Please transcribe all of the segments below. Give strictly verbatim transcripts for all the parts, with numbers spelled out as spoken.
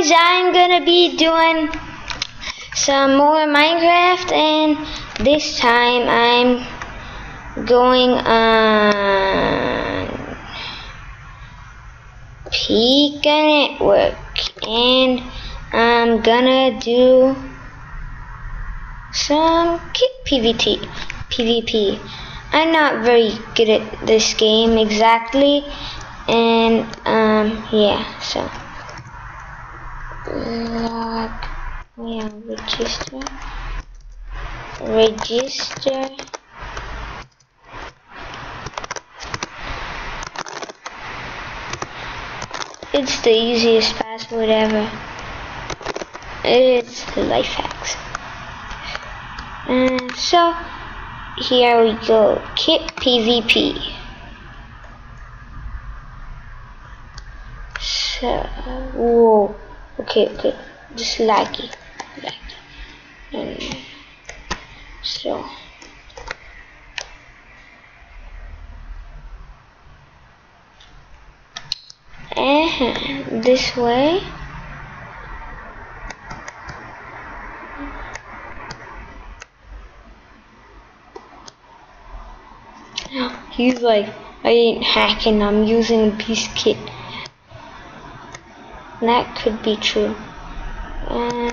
guys, I'm gonna be doing some more Minecraft, and this time I'm going on Pika Network, and I'm gonna do some kit P V T, P V P. I'm not very good at this game exactly, and um, yeah, so log, yeah, register, register. It's the easiest password ever. It's life hacks. And so here we go, kit P V P. So, whoa, okay, okay, just laggy, laggy. And so, and this way. He's like, I ain't hacking, I'm using a beast kit. That could be true. Uh,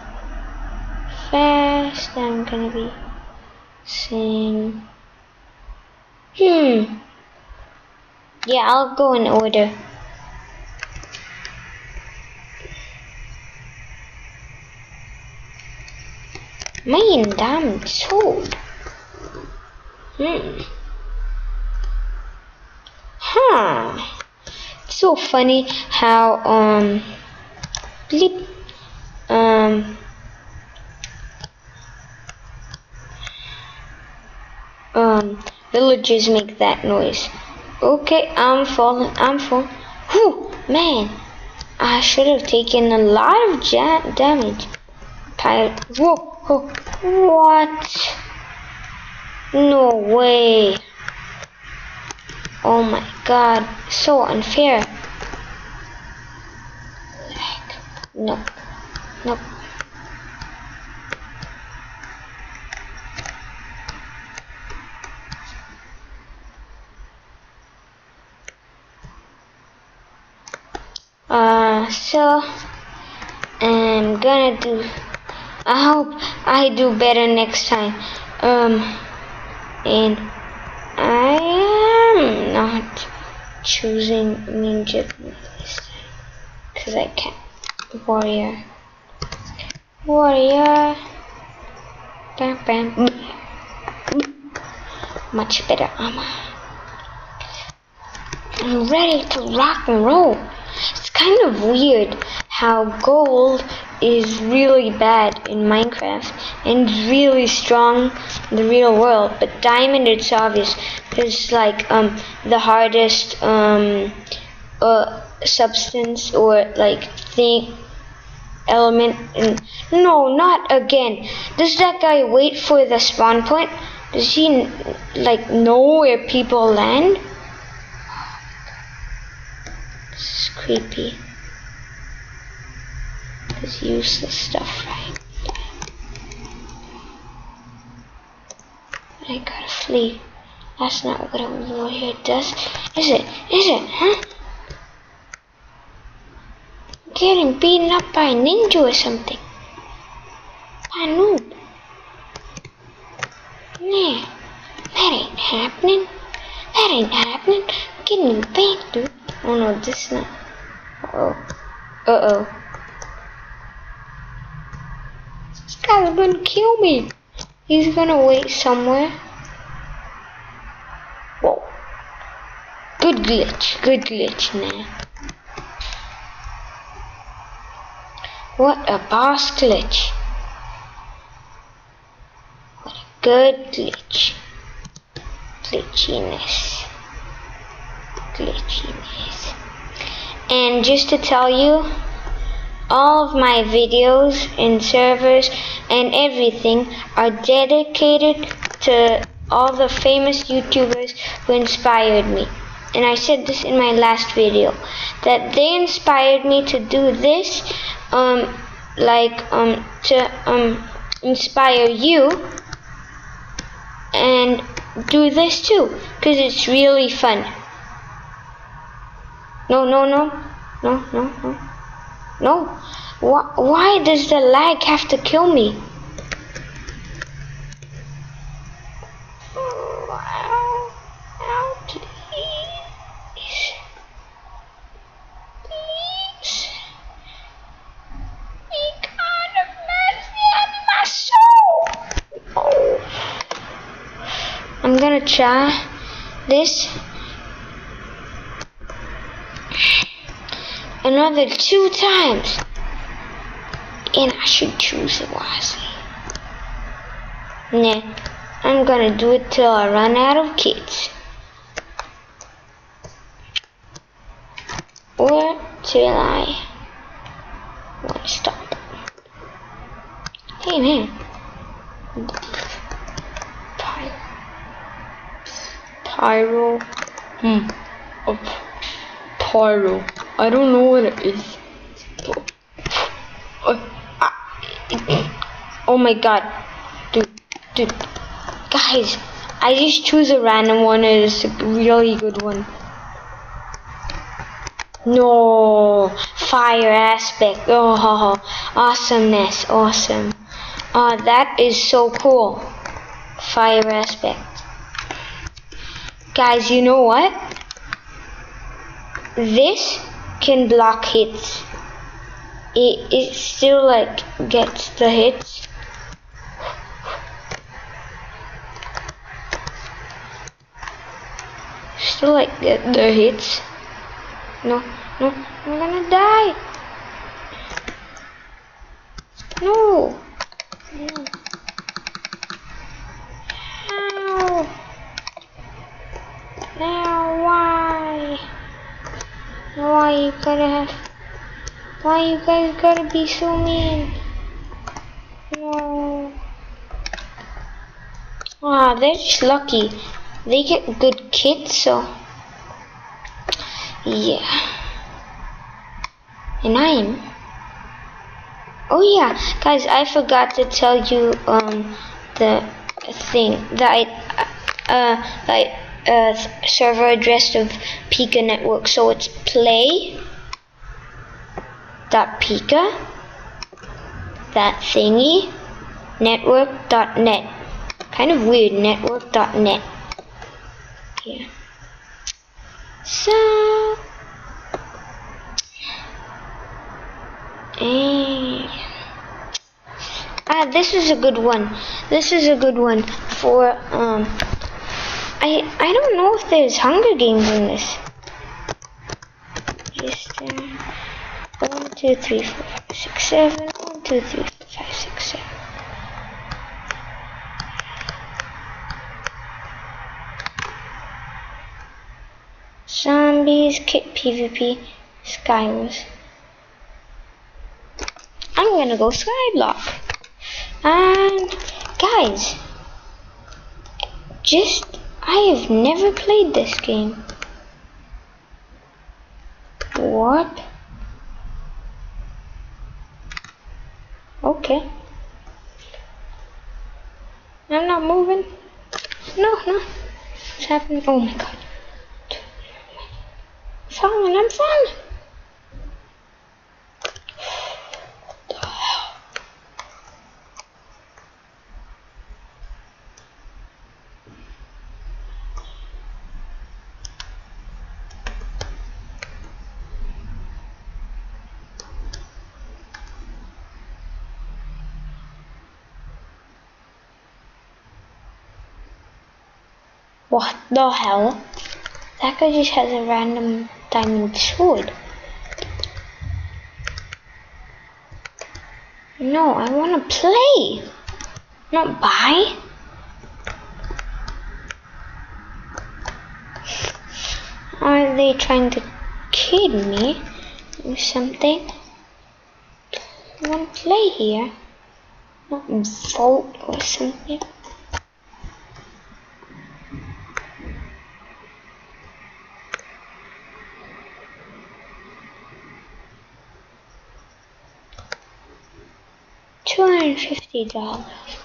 first, I'm gonna be saying, hmm. Yeah, I'll go in order. Main damn sword. Hmm. Huh. It's so funny how um bleep um um villagers make that noise. Okay, I'm falling. I'm falling. Whew, man, I should have taken a lot of ja damage. Pirate. Whoa, whoa, what? No way. Oh my god, so unfair. No, no. Uh, so I'm gonna do. I hope I do better next time. Um, and I am not choosing ninja this time because I can't. Warrior, warrior. Bam, bam. Much better armor. I'm ready to rock and roll. It's kind of weird how gold is really bad in Minecraft and really strong in the real world, but diamond, it's obvious because it's like um the hardest um uh substance or like thing element. And no, not again. Does that guy wait for the spawn point? Does he like know where people land? This is creepy. This useless stuff, right? I gotta flee. That's not what a warrior does. Is it? Is it? Huh? Getting beaten up by a ninja or something. I noob. Nah, that ain't happening. That ain't happening. I'm getting bait, dude. Oh no, this is not. Uh oh. Uh oh. This guy's gonna kill me. He's gonna wait somewhere. Whoa. Good glitch. Good glitch, man. What a boss glitch. What a good glitch. Glitchiness. Glitchiness. And just to tell you, all of my videos and servers and everything are dedicated to all the famous YouTubers who inspired me. And I said this in my last video, that they inspired me to do this um like um to um inspire you and do this too, because it's really fun. No, no, no, no, no, no, no. Why, why does the lag have to kill me? Oh, oh, please. Please. Be kind of mercy on my soul. Oh. I'm gonna try this another two times, and I should choose it wisely. Nah, I'm gonna do it till I run out of kids, or till I want to stop. Hey man, Pyro, Pyro, hmm, oh, Pyro. I don't know what it is. Oh, ah, oh my god, dude, dude, guys, I just choose a random one and it's a really good one. No, fire aspect. Oh, awesomeness, awesome. Oh, that is so cool. Fire aspect. Guys, you know what? This can block hits. It, it still like gets the hits. Still like get the hits. No, no, I'm gonna die. No. No. Ow. Now why? Why you gotta have? Why you guys gotta be so mean? No. Ah, they're just lucky. They get good kits, so yeah. And I'm. Oh yeah, guys, I forgot to tell you um the thing that I uh like uh server address of Pika Network. So it's play dot pika that thingy network dot net. Kind of weird, network dot net. Yeah. So and ah, this is a good one. This is a good one for um. I I don't know if there's Hunger Games in this. Just uh, one, two, three, four, five, six, seven. One, two, three, four, five, six, seven. Zombies, kit PvP, Skywars. I'm gonna go Skyblock. And guys, just I have never played this game. What? Okay. I'm not moving. No, no. What's happening? Oh my god. I'm falling, I'm falling. What the hell? What the hell? That guy just has a random diamond sword. No, I wanna play, not buy. Are they trying to kid me or something? I wanna play here, not vote or something. two hundred fifty dollars.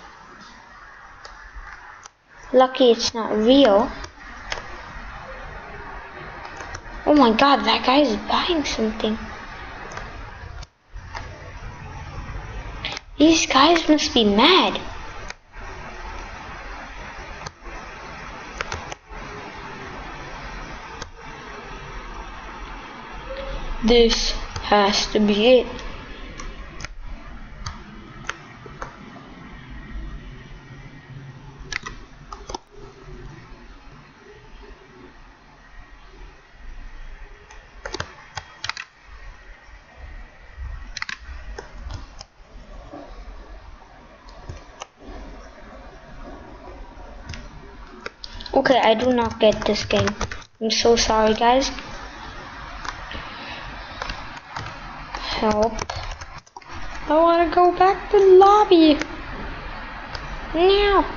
Lucky it's not real. Oh my god, that guy is buying something. These guys must be mad. This has to be it. Okay, I do not get this game. I'm so sorry, guys. Help. I want to go back to the lobby. No.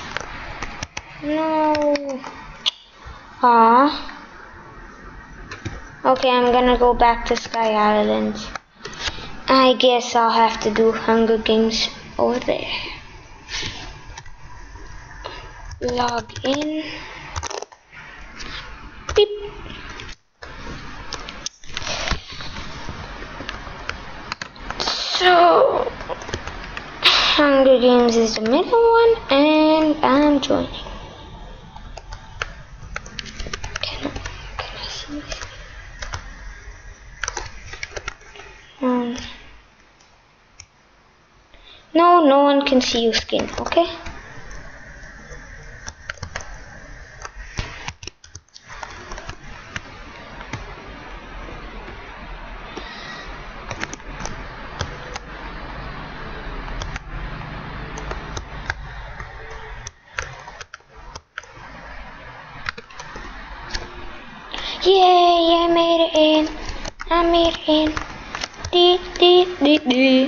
No. Ah. Okay, I'm gonna go back to Sky Islands. I guess I'll have to do Hunger Games over there. Log in. Beep. So, Hunger Games is the middle one, and I'm joining. Can I, can I see this? Um, no, no one can see your skin, okay? Yay, I made it in. I made it in. Dee, dee, dee, dee.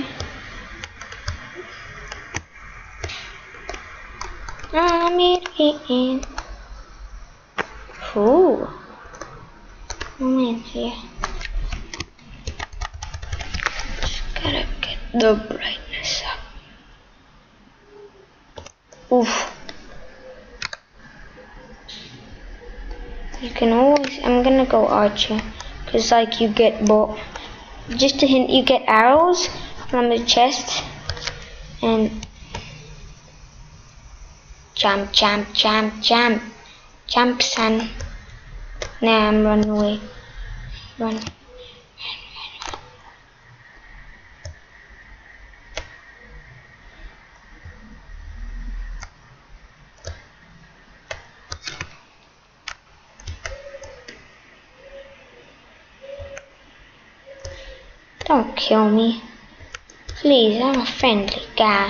I made it in. Ooh. I'm in here. Just gotta get the brightness up. Oof. You can always, I'm gonna go archer, cause like you get both. Just a hint, you get arrows from the chest, and jump, jump, jump, jump, jump, son. Nah, I'm running away. Run. Don't kill me. Please, I'm a friendly guy.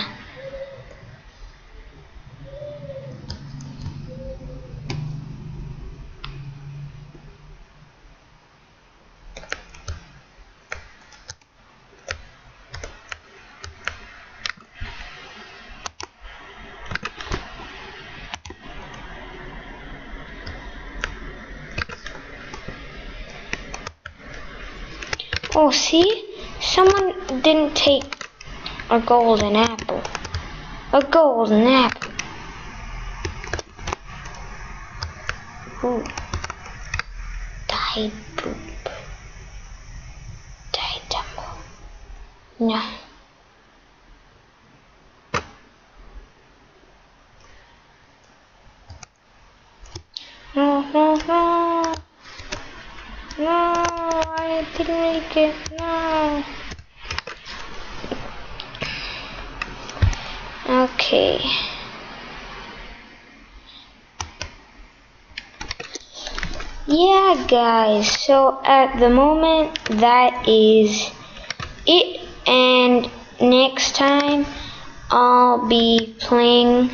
Oh, see? Someone didn't take a golden apple. A golden apple. Ooh. Died poop. Died tumble. No. No, no, no. No, I didn't make it. No. Okay. Yeah, guys. So at the moment, that is it. And next time, I'll be playing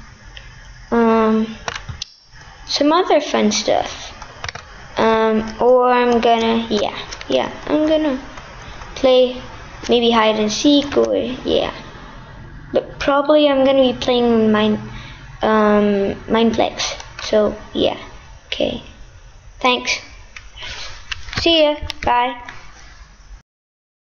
um some other fun stuff. Um, or I'm gonna, yeah, yeah, I'm gonna play maybe hide and seek, or yeah, but probably I'm gonna be playing Mine, um, Mineplex. So yeah, okay, thanks. See ya, bye.